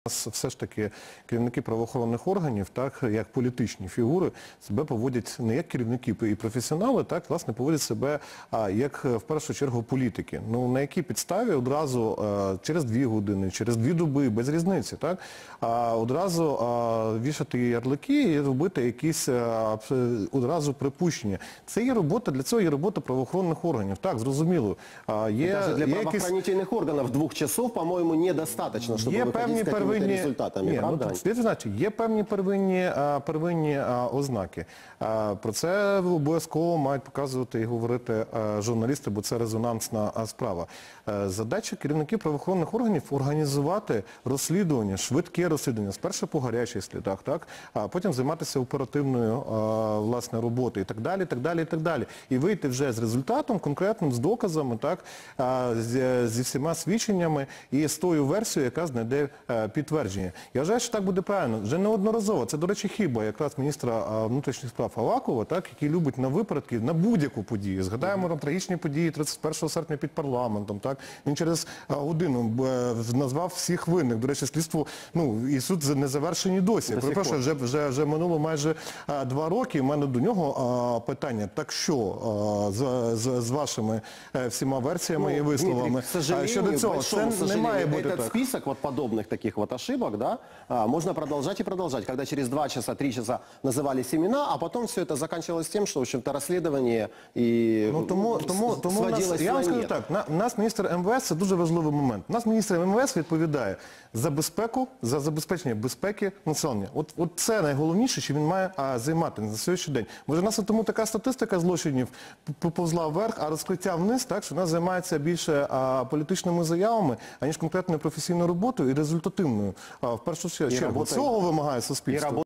Нас все ж таки керівники правоохоронних органів, так, як політичні фігури, себе поводять не як керівники і професіонали, так, власне, поводять себе як, в першу чергу, політики. Ну, на якій підставі одразу через 2 години, через 2 доби, без різниці, так, одразу вішати ярлики і робити якісь одразу припущення. Це є робота, для цього є робота правоохоронних органів, так, зрозуміло. Даже для правоохранительных органов 2 часов, по-моему, недостаточно, чтобы выходить с какими-то результатами, правда? Є певні первинні ознаки. Про це обов'язково мають показувати і говорити журналісти, бо це резонансна справа. Задача керівників правоохоронних органів – організувати розслідування, швидке розслідування, спершу по гарячих слідах, так, а потім займатися оперативною, власне, роботою і так далі, і так далі, і так далі. І вийти вже з результатом конкретним, з доказами, так, зі всіма свідченнями і з тою версією, яка знайде підтвердження. Я вважаю, що так буде правильно. Вже неодноразово. Це, до речі, хіба якраз міністра внутрішніх справ Авакова, так, який любить на випередки, на будь-яку подію. Згадаємо трагічні події 31 серпня під парламентом, так. Він через годину назвав всіх винних. До речі, слідство, ну, і суд не завершені досі. Перепрошую, вже минуло майже 2 роки. У мене до нього питання. Так що з вашими всіма версіями і висловами? Дмитрий, к сожалению, большому сожалению, этот список вот подобных таких вот ошибок, да, можно продолжать и продолжать, когда через 2 часа, 3 часа назывались имена, а потом все это заканчивалось тем, что, в общем-то, расследование и сводилось я вам скажу нет. так, у нас міністр МВС – це дуже важливий момент. У нас міністр МВС відповідає за безпеку, за забезпечення безпеки населення. От це найголовніше, що він має займати на сьогоднішній день. Може, у нас тому така статистика злочинів поповзла вверх, а розкриття вниз, так, що у нас займається більше політичними заявами, аніж конкретною професійною роботою і результативною. В першу чергу, цього вимагає суспільство.